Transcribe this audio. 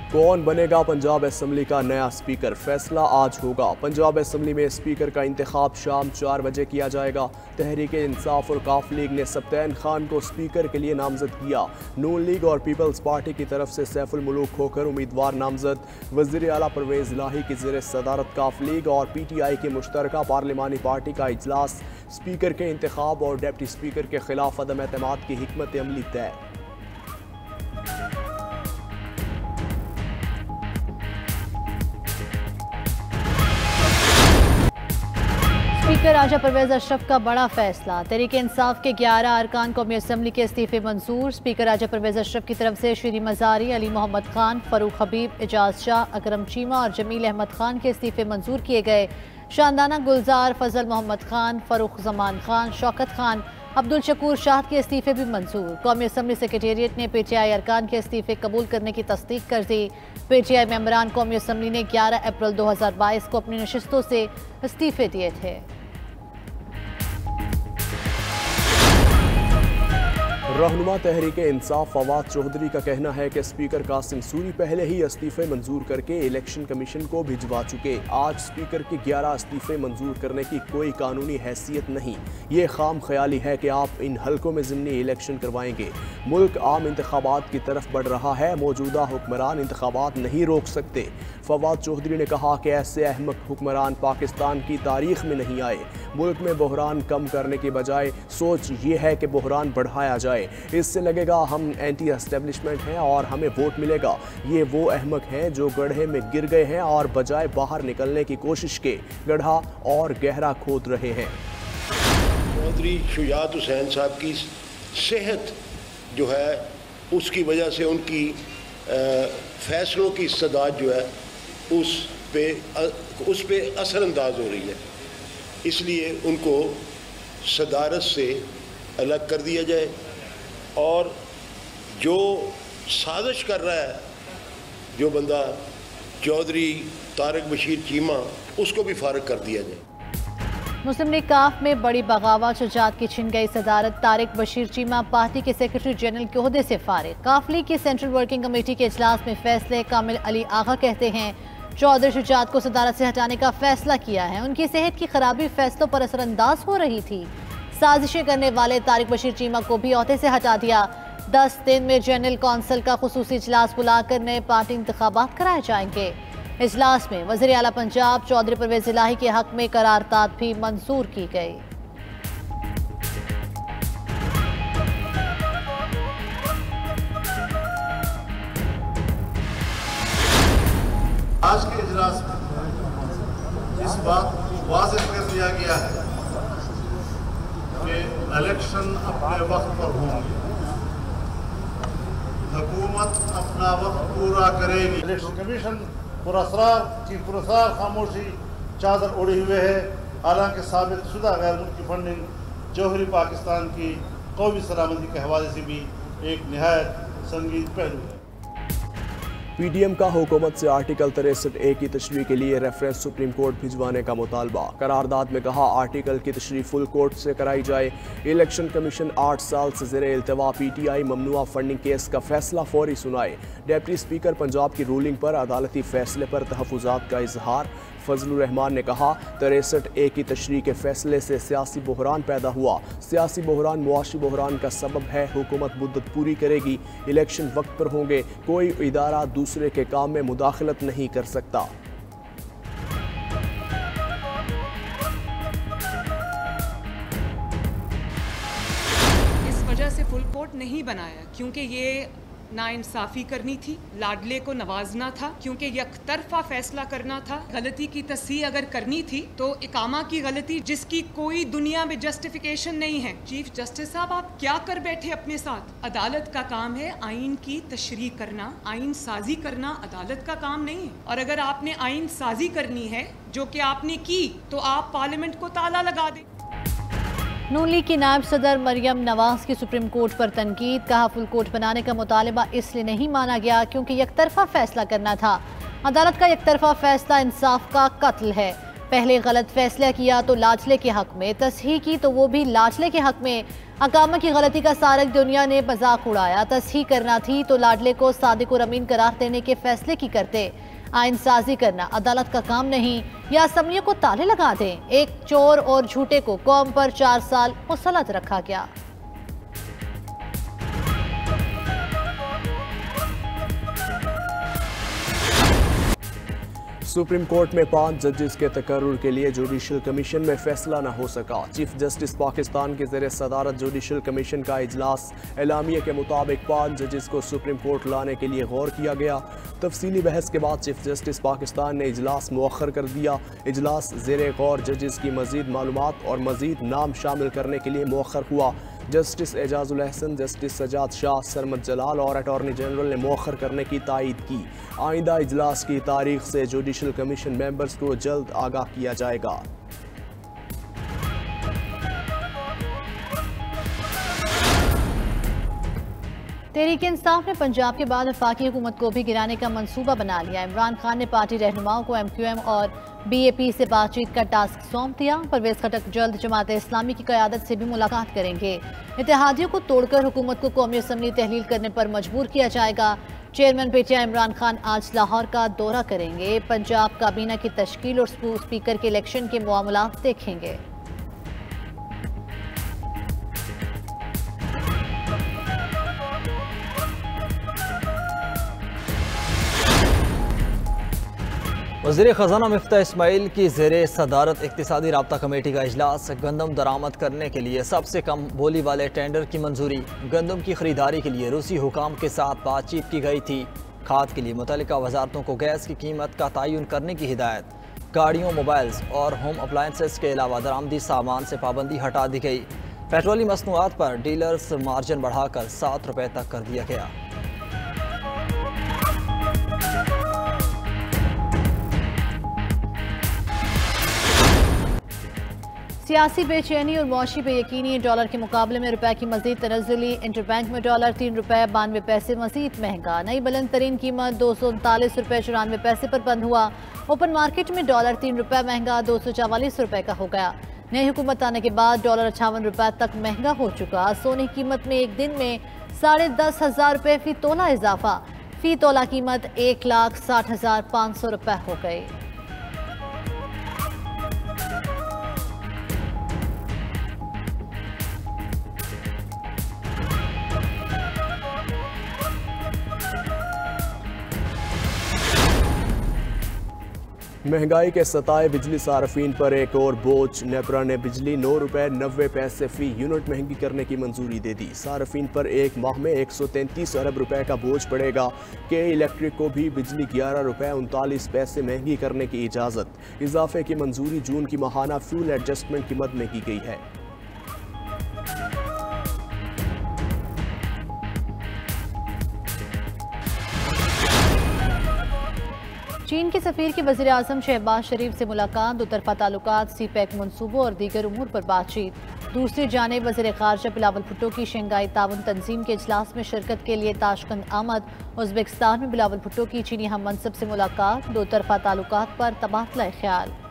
कौन बनेगा पंजाब असम्बली का नया स्पीकर, फैसला आज होगा। पंजाब असम्बली में स्पीकर का इंतखाब शाम 4 बजे किया जाएगा। तहरीक इंसाफ और काफ लीग ने सब्तैन खान को स्पीकर के लिए नामजद किया। नून लीग और पीपल्स पार्टी की तरफ से सैफुल मुलूक होकर उम्मीदवार नामजद। वज़ीर आला परवेज़ इलाही की ज़ेर सदारत काफ लीग और PTI की मुश्तरका पार्लिमानी पार्टी का इजलास। स्पीकर के इंतखाब और डिप्टी स्पीकर के खिलाफ अदम एतमाद की हिकमत अमली तय। स्पीकर राजा परवेज अशरफ का बड़ा फैसला। तहरीक इंसाफ के 11 अरकान कौमी असम्बली के इस्तीफे मंजूर। स्पीकर राजा परवेज अशरफ की तरफ से शीरी मजारी, अली मोहम्मद खान, फरूख हबीब, एजाज शाह, अकरम चीमा और जमील अहमद खान के इस्तीफे मंजूर किए गए। शानदाना गुलजार, फजल मोहम्मद खान, फरूख जमान खान, शौकत खान, अब्दुल शकूर शाह के इस्तीफे भी मंजूर। कौमी असम्बली सेक्रेटेरिएट ने PTI अरकान के इस्तीफे कबूल करने की तस्दीक कर दी। PTI मेंबरान कौमी असम्बली ने 11 अप्रैल 2022 को अपनी नशिस्तों से इस्तीफे दिए थे। रहनुमा तहरीक इंसाफ फवाद चौधरी का कहना है कि स्पीकर कासिम सूरी पहले ही इस्तीफे मंजूर करके इलेक्शन कमीशन को भिजवा चुके। आज स्पीकर के 11 इस्तीफे मंजूर करने की कोई कानूनी हैसियत नहीं। ये खाम ख्याली है कि आप इन हलकों में ज़िमनी इलेक्शन करवाएंगे। मुल्क आम इंतखाबात की तरफ बढ़ रहा है। मौजूदा हुक्मरान इंतखाबात नहीं रोक सकते। फवाद चौधरी ने कहा कि ऐसे अहमक हुक्मरान पाकिस्तान की तारीख में नहीं आए। मुल्क में बहरान कम करने की बजाय सोच ये है कि बहरान बढ़ाया जाए। इससे लगेगा हम एंटी एस्टेब्लिशमेंट हैं और हमें वोट मिलेगा। ये वो अहमक हैं जो गड्ढे में गिर गए हैं और बजाय बाहर निकलने की कोशिश के गड्ढा और गहरा खोद रहे हैं। चौधरी शुजात हुसैन साहब की सेहत जो है उसकी वजह से उनकी फैसलों की इस्तदाद जो है उस पे असरअंदाज हो रही है। इसलिए उनको सदारत से अलग कर दिया जाए और जो साजिश कर रहा है जो बंदा चौधरी तारिक बशीर चीमा, उसको भी फारिग कर दिया जाए। मुस्लिम लीग काफ में बड़ी बगावत, शुजात की छिन गई सदारत। तारिक बशीर चीमा पार्टी के सेक्रेटरी जनरल के ओहदे से फारिग। काफ लीग की सेंट्रल वर्किंग कमेटी के इजलास में फैसले। कामिल अली आगा कहते हैं चौधरी शुजात को सदारत से हटाने का फैसला किया है। उनकी सेहत की खराबी फैसलों पर असरअंदाज हो रही थी। साजिशें करने वाले तारिक बशीर चीमा को भी ओहदे से हटा दिया। 10 दिन में जनरल कौंसिल का खुसूसी इजलास बुलाकर नए पार्टी इंतखाबात कराए जाएंगे। इजलास में वज़ीर आला पंजाब चौधरी परवेज़ इलाही के हक में करारदाद भी मंजूर की गई। आज के इजलास में इस बात को वाज़ेह कर दिया गया है कि इलेक्शन अपने वक्त पर होंगे, हुकूमत अपना वक्त पूरा करेगी। इलेक्शन कमीशन पुरस्कार खामोशी चादर ओढ़े हुए है। हालांकि साबित शुदा गैर मुल्की फंडिंग जौहरी पाकिस्तान की कौमी सलामती के हवाले से भी एक निहायत संगीन पहलू है। PDM का हुकूमत से आर्टिकल 63A की तशरीह के लिए रेफरेंस सुप्रीम कोर्ट भिजवाने का मुतालबा। करारदाद में कहा आर्टिकल की तशरीह फुल कोर्ट से कराई जाए। इलेक्शन कमीशन 8 साल से ज़ेर इल्तवा PTI ममनुआ फंडिंग केस का फैसला फौरी सुनाए। डिप्टी स्पीकर पंजाब की रूलिंग पर अदालती फैसले पर तहफ़्फ़ुज़ात का इजहार। फजलुर रहमान ने कहा 63A की तशरीह के फैसले से सियासी बहरान पैदा हुआ। सियासी बहरान मुआशी बहरान का सबब है। हुकूमत मुद्दत पूरी करेगी। इलेक्शन वक्त पर होंगे। कोई इदारा दूसरे के काम में मुदाखलत नहीं कर सकता। इस वजह से फुल कोर्ट नहीं बनाया क्योंकि ये नाइंसाफ़ी करनी थी, लाडले को नवाजना था, क्योंकि यकतरफा फैसला करना था। गलती की तस्हीह अगर करनी थी तो इकामा की गलती जिसकी कोई दुनिया में जस्टिफिकेशन नहीं है। चीफ जस्टिस साहब आप क्या कर बैठे अपने साथ? अदालत का काम है आइन की तशरीह करना, आइन साजी करना अदालत का काम नहीं है। और अगर आपने आइन साजी करनी है जो कि आपने की तो आप पार्लियामेंट को ताला लगा दें। नून लीग की नायब सदर मरियम नवाज की सुप्रीम कोर्ट पर तनकीद। कहा फुल कोर्ट बनाने का मुतालबा इसलिए नहीं माना गया क्योंकि यकतरफा फैसला करना था। अदालत का यकतरफा फैसला इंसाफ का कत्ल है। पहले गलत फैसला किया तो लाडले के हक में, तस्हीह की तो वो भी लाडले के हक में। हकामा की गलती का सारी दुनिया ने मजाक उड़ाया। तस्हीह करना थी तो लाडले को सादिक और अमीन करार देने के फैसले की करते। आइन साजी करना अदालत का काम नहीं, या असम्बलियों को ताले लगा दें। एक चोर और झूठे को कौम पर 4 साल मुसल्लत रखा गया। सुप्रीम कोर्ट में 5 जजेस के तकर्रुर के लिए जुडिशल कमीशन में फैसला न हो सका। चीफ जस्टिस पाकिस्तान के ज़ेरे सदारत जुडिशल कमीशन का इजलास एलामिया के मुताबिक 5 जजेस को सुप्रीम कोर्ट लाने के लिए गौर किया गया। तफसीली बहस के बाद चीफ जस्टिस पाकिस्तान ने इजलास मुअख्खर कर दिया। इजलास ज़ेरे गौर जजेस की मज़ीद मालूमात और मज़ीद नाम शामिल करने के लिए मुअख्खर हुआ। जस्टिस एजाजुल अहसन, जस्टिस सजाद शाह, सरमद जलाल और अटॉर्नी जनरल ने मुअख्खर करने की तायीद की। आइंदा इजलास की तारीख से जुडिशल कमीशन मेंबर्स को जल्द आगाह किया जाएगा। तहरीक इंसाफ ने पंजाब के बाद वफाकी हुकूमत को भी गिराने का मंसूबा बना लिया। इमरान खान ने पार्टी रहनुमाओं को MQM और BAP से बातचीत का टास्क सौंप दिया। परवेज खटक जल्द जमात इस्लामी की क़यादत से भी मुलाकात करेंगे। इत्तेहादियों को तोड़कर हुकूमत को कौमी असम्बली तहलील करने पर मजबूर किया जाएगा। चेयरमैन PTI इमरान खान आज लाहौर का दौरा करेंगे। पंजाब काबीना की तश्कील और स्पीकर के इलेक्शन के मामलात देखेंगे। वज़ीर ख़ज़ाना मिफ्ता इस्माइल की ज़ेरे सदारत इक़्तिसादी राब्ता कमेटी का इजलास। गंदम दरामद करने के लिए सबसे कम बोली वाले टेंडर की मंजूरी। गंदम की खरीदारी के लिए रूसी हुकाम के साथ बातचीत की गई थी। खाद के लिए मुतल्लिका वजारतों को गैस की कीमत का तयन करने की हिदायत। गाड़ियों, मोबाइल्स और होम अप्लायंसेस के अलावा दरामदी सामान से पाबंदी हटा दी गई। पेट्रोली मसनूआत पर डीलर्स मार्जिन बढ़ाकर 7 रुपये तक कर दिया गया। सियासी बेचैनी और मौशी बेयकीनी। डॉलर के मुकाबले में रुपए की मजीद तनज़्ज़ुली। इंटरबैंक में डॉलर 3 रुपये 92 पैसे मजीद महंगा। नई बुलंद तरीन कीमत 239 रुपये 94 पैसे पर बंद हुआ। ओपन मार्केट में डॉलर 3 रुपये महंगा 244 रुपये का हो गया। नई हुकूमत आने के बाद डॉलर 58 रुपये तक महंगा हो चुका। सोने की कीमत में एक दिन में 10,500 रुपये फी तोला इजाफा। फी तोला कीमत 1,60,500 रुपये हो गई। महंगाई के सताए बिजली सार्फिन पर एक और बोझ। नेपरा ने बिजली 9 रुपये 90 पैसे फी यूनिट महंगी करने की मंजूरी दे दी। सार्फिन पर एक माह में 133 अरब रुपए का बोझ पड़ेगा। के इलेक्ट्रिक को भी बिजली 11 रुपये 39 पैसे महंगी करने की इजाज़त। इजाफे की मंजूरी जून की माहाना फ्यूल एडजस्टमेंट की मद में की गई है। चीन के सफीर की वज़ीर आज़म शहबाज शरीफ से मुलाकात। दुतरफा ताल्लुकात, CPEC मनसूबों और दीगर उमूर पर बातचीत। दूसरी जानिब वज़ीर ख़ारजा बिलावल भुट्टो की शंघाई ताउन तंजीम के इजलास में शिरकत के लिए ताशकंद आमद। उज़्बेकिस्तान में बिलावल भुट्टो की चीनी हम मनसब से मुलाकात। दो तरफा ताल्लुकात पर तबादला ख्याल।